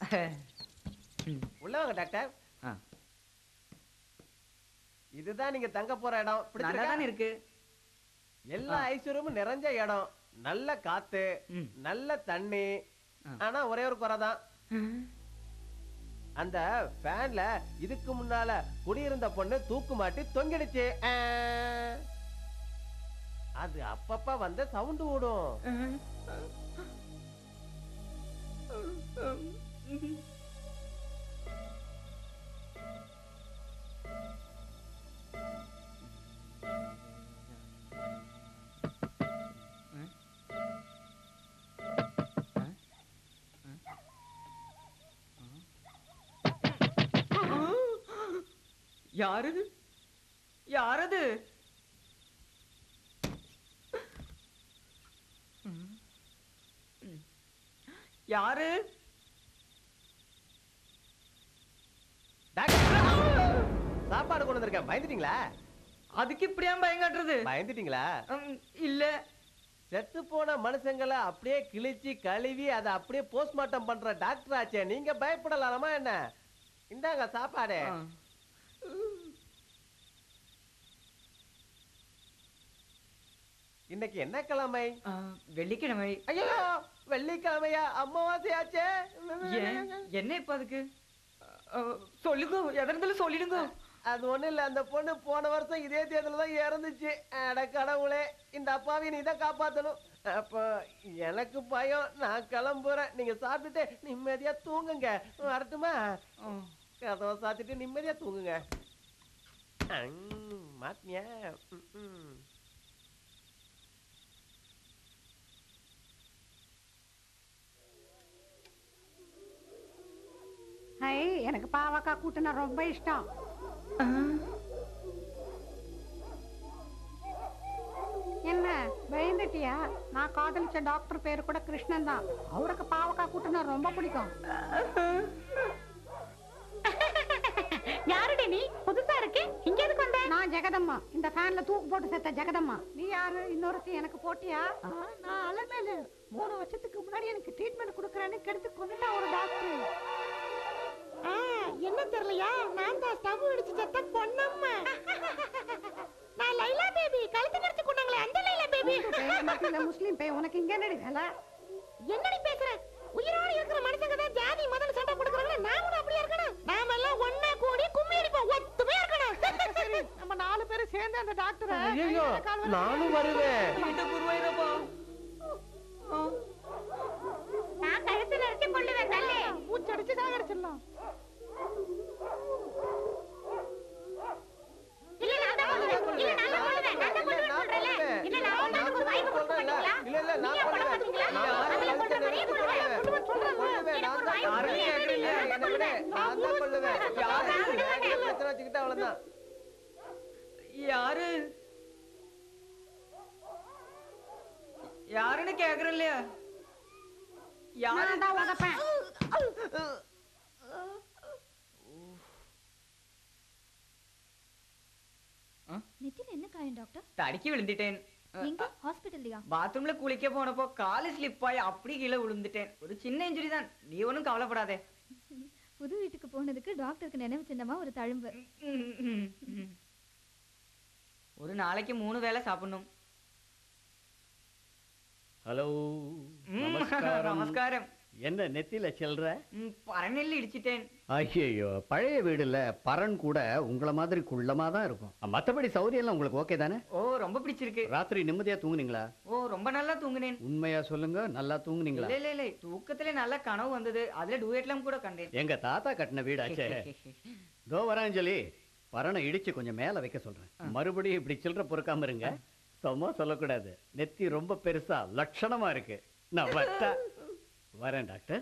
உள்ள வாங்க டாக்டர். இதுதான் நீங்க தங்க போற இடம். பிடிச்சிருக்கானே இருக்கு. எல்லா ஐஸ்வர்யமும் நிறைஞ்ச இடம். நல்ல காத்து, நல்ல தண்ணி. ஆனா ஒரே ஒரு குறைதான். அந்த ஃபேன்ல இதுக்கு முன்னால குடியிருந்த பொண்ணு தூக்கு மாட்டி தொங்கிடுச்சு. அது அப்பப்ப வந்து சவுண்ட் ஓடும். யாரது? யாரது? யாரு? சாப்பாடு கொண்டு வந்திருக்கேன். பயந்துட்டீங்களா? அதுக்கு இப்படியா பயங்காட்டுறது? பயந்துட்டீங்களா? இல்ல. செத்து போன மனுஷங்களை அப்படியே கிழிச்சு கழுவி அதை அப்படியே போஸ்ட்மார்ட்டம் பண்ற டாக்டர் ஆச்சே, நீங்க பயப்படலாமா என்ன? இந்தாங்க சாப்பாடு. இன்னைக்கு என்ன கிழமை? வெள்ளிக்கிழமை. ஐயோ, வெள்ளிக்கிழமையா? அம்மாவாசையாச்சே. என்ன இப்ப அதுக்கு? சொல்லுங்க, எதனாலும் சொல்லிடுங்க. அது ஒண்ணு இல்ல, அந்த பொண்ணு போன வருஷம் இதே தேதியில தான் இறந்துச்சு. அட கடவுளே, இந்த அப்பாவை நீ தான் காப்பாத்தணும். அப்ப எனக்கு பயம். நான் கிளம்புறேன். நீங்க சாப்பிட்டுட்டு நிம்மதியா தூங்குங்க. வரட்டுமா? கதவை சாத்திட்டு நிம்மதியா தூங்குங்க. மாத்தியா? எனக்கு பாவக்காய் கூட்டுனா ரொம்ப இஷ்டம். என்ன பயந்துட்டியா? நான் காதலிச்ச டாக்டர் பேரு கூட கிருஷ்ணன் தான். அவருக்கு பாவக்காய் கூட்டுனா ரொம்ப பிடிக்கும். யாருடி நீ? புதுசா இருக்கு. இங்க எதுக்கு வந்த? நான் ஜெகதம்மா. இந்த ஃபேன்ல தூக்கு போட்டு செத்த ஜெகதம்மா. நீ யாரு? இன்னொருத்தி எனக்கு போட்டியா? நான் அலமேலு. 3 வருஷத்துக்கு முன்னாடி எனக்கு ட்ரீட்மெண்ட் கொடுக்கறேன்னு கெடுத்து கொண்டுட்டா ஒரு டாக்டர். என்ன தெரியலையா? நான் தான் ஸ்டவ் அடிச்சு செத்த பொண்ணம்மா. நான் லைலா பேபி. கழுத்து கடிச்சு கொண்டாங்களே அந்த லைலா பேபி. மத்தியில முஸ்லிம் பே. உனக்கு இங்க என்னடி வேலை? என்னடி பேசுற? உயிரோட இருக்கிற மனுஷங்க தான் ஜாதி மதம் சண்டை கொடுக்கறாங்க. நாமளும் அப்படியே இருக்கணும். நாம எல்லாம் ஒண்ணா கூடி கும்மி அடிப்போம். ஒத்துமையா இருக்கணும். சரி, நம்ம 4 பேரும் சேர்ந்து அந்த டாக்டரை. ஐயோ, நானும் வருவேன். இந்த குருவாயிரப்பா. நான் கழுத்துல அடிச்சு கொள்ளுவேன். தள்ளே மூச்சு அடிச்சு சாகடிச்சிடலாம். இல்ல நான் தான் கொள்ளுவேன். இல்ல நான் தான் கொள்ளுவேன். நான் தான் கொள்ளுவேன் சொல்றேன்ல. இல்ல நான் தான் ஒரு வாய்ப்பு கொடுக்க மாட்டீங்களா? இல்ல இல்ல நான் கொள்ளுவேன். நான் கொல்ற மாதிரியே கொள்ளுவேன். சொல்றேன். நான் தான் கொள்ளுவேன். என்ன விட நான் தான் கொள்ளுவேன். யாரு பிரச்சனை வச்சுக்கிட்டா அவ்வளவுதான். யாரு? யாருன்னு கேக்குறேன் இல்லையா? யாரு தான் உதப்பேன். நெத்தில என்ன காயம் டாக்டர்? தடுக்கி விழுந்துட்டேன். எங்க? ஹாஸ்பிடல்லையா? பாத்ரூம்ல குளிக்க போனப்போ காலு ஸ்லிப் ஆகி அப்படி கீழே விழுந்துட்டேன். ஒரு சின்ன இன்ஜுரி தான். நீ ஒன்னும் கவலைப்படாதே. புது வீட்டுக்கு போனதுக்கு டாக்டருக்கு நினைவு சின்னமா ஒரு தழும்பு. ஒரு நாளைக்கு 3 வேளை சாப்பிடணும். ஹலோ, நமஸ்காரம். என்ன நெத்தில செல்ற? பரணில் இடிச்சிட்டேன். ஐயோ, பழைய வீடுல பரன் கூட உங்கள மாதிரி குள்ளமா தான் இருக்கும். மத்தபடி சௌரியம் எல்லாம் உங்களுக்கு ஓகே தானே? ஓ, ரொம்ப பிடிச்சிருக்கு. ராத்திரி நிம்மதியா தூங்குனீங்களா? ஓ, ரொம்ப நல்லா தூங்குனேன். உண்மையா சொல்லுங்க, நல்லா தூங்குனீங்களா? இல்ல இல்ல, தூக்கத்துல நல்ல கனவு வந்தது. அதுல டூயட்லாம் கூட கண்டேன். எங்க தாத்தா கட்டின வீடாச்சே. தோ வராஞ்சலி, பரனை இடிச்சு கொஞ்சம் மேல வைக்க சொல்றேன். மறுபடியும் இப்படி சில்லற பொறுக்காம இருங்க. சும்மா சொல்லக்கூடாது. நெத்தி ரொம்ப பெருசா லட்சணமா இருக்கு. நான் வரேன் டாக்டர்.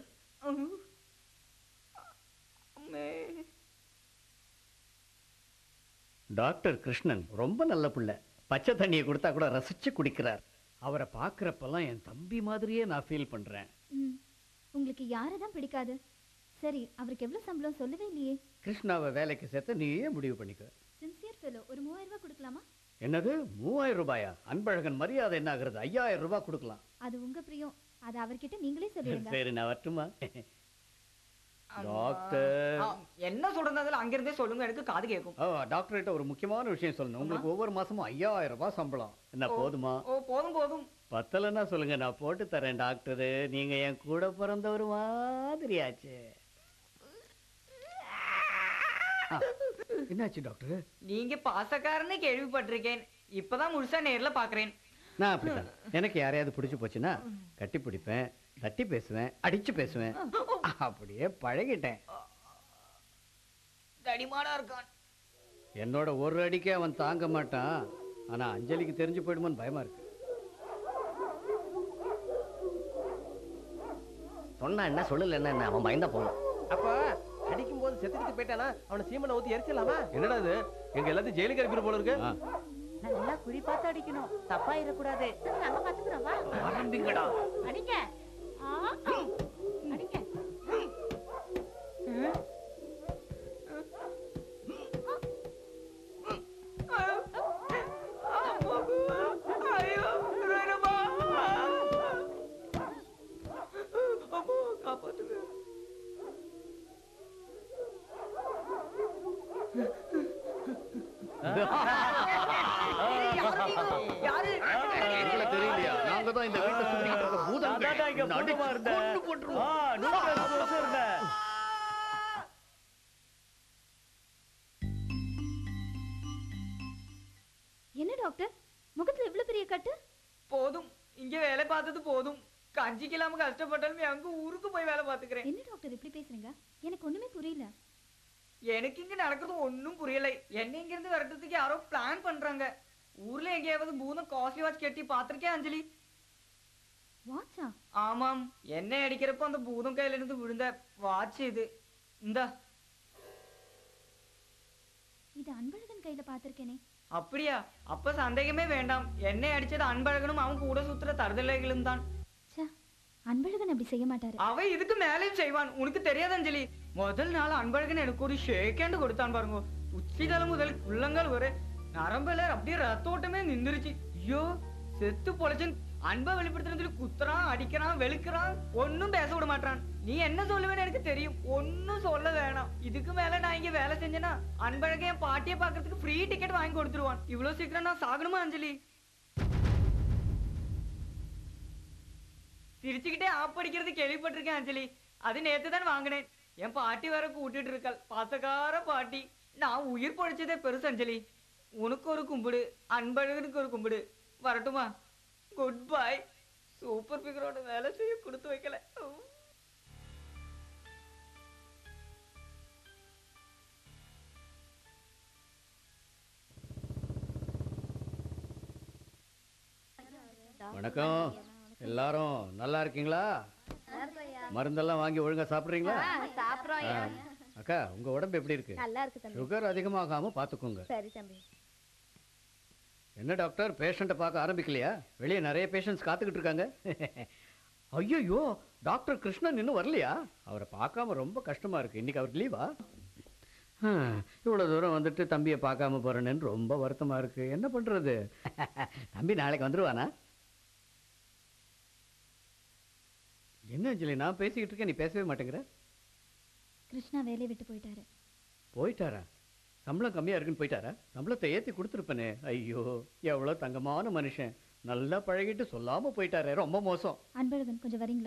டாக்டர் கிருஷ்ணன் ரொம்ப நல்ல பிள்ளை. பச்சை தண்ணியை கொடுத்தா கூட ரசிச்சு குடிக்கிறார். அவரை பாக்குறப்பெல்லாம் என் தம்பி மாதிரியே நான் ஃபீல் பண்றேன். உங்களுக்கு யாரைதான் பிடிக்காது? சரி, அவருக்கு எவ்வளவு சம்பளம் சொல்லவே இல்லையே. கிருஷ்ணாவை வேலைக்கு சேர்த்து நீயே முடிவு பண்ணிக்க. Sincere fellow. ஒரு 3000 ரூபாய் கொடுக்கலாமா? என்னது 3000 ரூபாயா? அன்பழகன் மரியாதை என்ன ஆகுறது? 5000 ரூபாய் கொடுக்கலாம். அது உங்க பிரியம். அது அவர்கிட்ட நீங்களே சொல்லிடுங்க. சரி, நான் வரட்டுமா? டாக்டர். என்ன சொல்றதுல அங்கிருந்தே சொல்லுங்க, எனக்கு காது கேட்கும். டாக்டர் கிட்ட ஒரு முக்கியமான விஷயம் சொல்லணும். உங்களுக்கு ஒவ்வொரு மாசமும் 5000 ரூபாய் சம்பளம். என்ன போதுமா? ஓ போதும் போதும். பத்தலன்னா சொல்லுங்க, நான் போட்டு தரேன் டாக்டர். நீங்க என் கூட பிறந்தவர் மாதிரியாச்சு. என்னாச்சு டாக்டர்? நீங்க பாசக்காரன்னு கேள்விப்பட்டிருக்கேன், இப்பதான் முழுசா நேர்ல பாக்குறேன். நான் அப்படித்தான். எனக்கு யாரையாவது பிடிச்சு போச்சுன்னா கட்டி பிடிப்பேன், தட்டி பேசுவேன், அடிச்சு பேசுவேன். அப்படியே பழகிட்டேன். தடிமாடா இருக்கான். என்னோட ஒரு அடிக்கே அவன் தாங்க மாட்டான். ஆனா அஞ்சலிக்கு தெரிஞ்சு போயிடுமோன்னு பயமா இருக்கு. சொன்னா என்ன சொல்லல என்ன அவன் பயந்தா போகணும். அப்ப அடிக்கும் போது செத்துக்கிட்டு போயிட்டானா அவனை சீமனை ஊத்தி எரிச்சிடலாமா? என்னடா இது, எங்க எல்லாத்தையும் ஜெயிலுக்கு அனுப்பிட்டு போல இருக்கு. நல்லா குறி பார்த்து அடிக்கணும், தப்பா இருக்கக்கூடாது. நாங்க பாத்துக்கிறோம், வா. ஆரம்பிங்கடா. அடிங்க. அடிங்க. ஐயோ ரோனமா, அம்மா காப்பாத்துங்க. யாரு? எங்களை தெரியலையா? நாங்க தான் இந்த வீட்டை சுத்திக்கிட்டு இருக்க பூதங்கள். கொன்னு போட்டுருவோம். என்ன டாக்டர், முகத்துல இவ்வளவு பெரிய கட்டு? போதும், இங்க வேலை பார்த்தது போதும். கஞ்சிக்கு இல்லாம கஷ்டப்பட்டாலும் அங்க ஊருக்கு போய் வேலை பார்த்துக்கிறேன். என்ன டாக்டர் இப்படி பேசுறீங்க? எனக்கு ஒண்ணுமே புரியல. எனக்கு இங்க நடக்கிறது ஒன்னும் புரியலை. என்ன இங்க இருந்து விரட்டுறதுக்கு யாரோ பிளான் பண்றாங்க. ஊர்ல எங்கேயாவது பூதம் காஸ்ட்லி வாட்ச் கட்டி பாத்திருக்கேன் அஞ்சலி. வாட்சா? ஆமாம், என்ன அடிக்கிறப்ப அந்த பூதம் கையில இருந்து விழுந்த வாட்ச் இது. இந்த இது அன்பழகன் கையில பாத்திருக்கேனே. அப்படியா? அப்ப சந்தேகமே வேண்டாம், என்னை அடிச்சது அன்பழகனும் அவன் கூட சுத்துற தருதலைகளும் தான். அன்பழகன் அப்படி செய்ய மாட்டாரு. அவன் இதுக்கு மேலேயும் செய்வான். உனக்கு தெரியாது அஞ்சலி, முதல் நாள் அன்பழகன் எனக்கு ஒரு ஷேக் ஹேண்ட் கொடுத்தான் பாருங்க. உச்சிதலை முதல் உள்ளங்கால் வரை நரம்புல அப்படியே ரத்தோட்டமே நின்றுச்சு. ஐயோ செத்து பொழைச்சன். அன்பை வெளிப்படுத்துறதுன்னு சொல்லி குத்துறான், அடிக்கிறான், வெளுக்கிறான், ஒன்னும் பேச விட மாட்டான். நீ என்ன சொல்லுவேன்னு எனக்கு தெரியும், ஒன்னும் சொல்ல வேணாம். இதுக்கு மேல நான் இங்க வேலை செஞ்சேன்னா அன்பழகன் என் பாட்டியை பாக்குறதுக்கு ஃப்ரீ டிக்கெட் வாங்கி கொடுத்துருவான். இவ்வளவு சீக்கிரம் நான் சாகணுமா அஞ்சலி? சிரிச்சுக்கிட்டே ஆப் அடிக்கிறது கேள்விப்பட்டிருக்கேன் அஞ்சலி. அது நேத்து தான் வாங்கினேன். என் பாட்டி வேற கூட்டிட்டு இருக்காள், பாசக்கார பாட்டி. நான் உயிர் பொழைச்சதே பெருசு அஞ்சலி. உனக்கு ஒரு கும்பிடு, அன்பழகனுக்கு ஒரு கும்பிடு. வரட்டுமா? Good bye. சூப்பர் பிகரோட வேலை செய்ய கொடுத்து வைக்கல. வணக்கம். எல்லாரும் நல்லா இருக்கீங்களா? மருந்தெல்லாம் வாங்கி ஒழுங்கா சாப்பிடுறீங்களா? அக்கா, உங்க உடம்பு எப்படி இருக்கு? நல்லா இருக்கு தம்பி. சுகர் அதிகமாகாம பாத்துக்கோங்க. சரி தம்பி. என்ன டாக்டர், பேஷண்ட்டை பார்க்க ஆரம்பிக்கலையா? வெளியே நிறைய பேஷண்ட்ஸ் காத்துக்கிட்டு இருக்காங்க. ஐயோ, டாக்டர் கிருஷ்ணன் இன்னும் வரலையா? அவரை பார்க்காம ரொம்ப கஷ்டமா இருக்கு. இன்னைக்கு அவருக்கு லீவா? இவ்வளோ தூரம் வந்துட்டு தம்பியை பார்க்காம போறேன்னு ரொம்ப வருத்தமா இருக்கு. என்ன பண்றது? தம்பி நாளைக்கு வந்துருவானா? என்ன அஞ்சலி, நான் பேசிக்கிட்டு இருக்கேன், நீ பேசவே மாட்டேங்கிற. கிருஷ்ணா வேலையை விட்டு போயிட்டாரு. போயிட்டாரா? சம்பளம் கம்மியா இருக்குன்னு போயிட்டாரா? சம்பளத்தை ஏத்தி கொடுத்துருப்பனே. ஐயோ, எவ்வளவு தங்கமான மனுஷன். நல்லா பழகிட்டு சொல்லாம போயிட்டாரே, ரொம்ப மோசம். அன்பழகன் கொஞ்சம் வரீங்களா?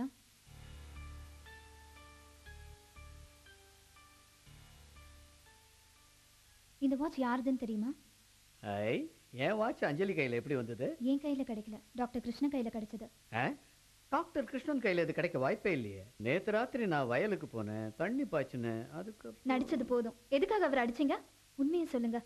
இந்த வாட்ச் யாருதுன்னு தெரியுமா? ஐ, என் வாட்ச் அஞ்சலி கையில எப்படி வந்தது? என் கையில கிடைக்கல, டாக்டர் கிருஷ்ணன் கையில கிடைச்சது. டாக்டர் கிருஷ்ணன் கையில இது கிடைக்க வாய்ப்பே இல்லையே. நேத்து ராத்திரி நான் வயலுக்கு போனேன், தண்ணி பாய்ச்சினேன். அதுக்கு நடிச்சது போதும். எதுக்காக அவர் அடிச்சீங்க? உண்மையை சொல்லுங்க.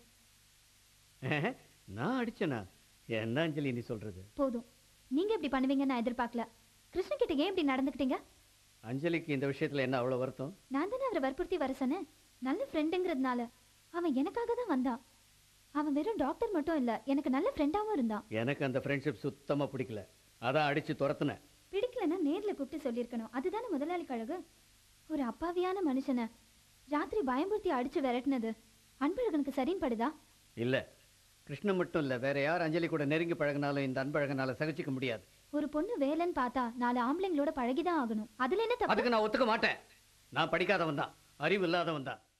நான் அடிச்சேனா? என்ன அஞ்சலி நீ சொல்றது? போதும், நீங்க இப்படி பண்ணுவீங்கன்னு நான் எதிர்பார்க்கல. கிருஷ்ணன் கிட்ட ஏன் இப்படி நடந்துக்கிட்டீங்க? அஞ்சலிக்கு இந்த விஷயத்துல என்ன அவ்வளவு வருத்தம்? நான் தானே அவரை வற்புறுத்தி வர சொன்னேன். நல்ல ஃப்ரெண்டுங்கிறதுனால அவன் எனக்காக தான் வந்தான். அவன் வெறும் டாக்டர் மட்டும் இல்ல, எனக்கு நல்ல ஃப்ரெண்டாவும் இருந்தான். எனக்கு அந்த ஃப்ரெண்ட்ஷிப் சுத்தமா பிடிக்கல. அதான் அடிச்சு துரத்துனேன். பிடிக்கலன்னா நேர்ல கூப்பிட்டு சொல்லியிருக்கணும். அதுதானே முதலாளி கழகு. ஒரு அப்பாவியான மனுஷனை ராத்திரி பயம்படுத்தி அடிச்சு விரட்டினது அன்பழகனுக்கு சரின்னு படுதா? இல்ல, கிருஷ்ணன் மட்டும் இல்ல, வேற யார் அஞ்சலி கூட நெருங்கி பழகினாலும் இந்த அன்பழகனால சகிச்சுக்க முடியாது. ஒரு பொண்ணு வேலைன்னு பார்த்தா 4 ஆம்பளைங்களோட பழகிதான் ஆகணும். அதுல என்ன தப்பு? அதுக்கு நான் ஒத்துக்க மாட்டேன். நான் படிக்காதவன் தான், அறிவு இல்லாதவன் தான்.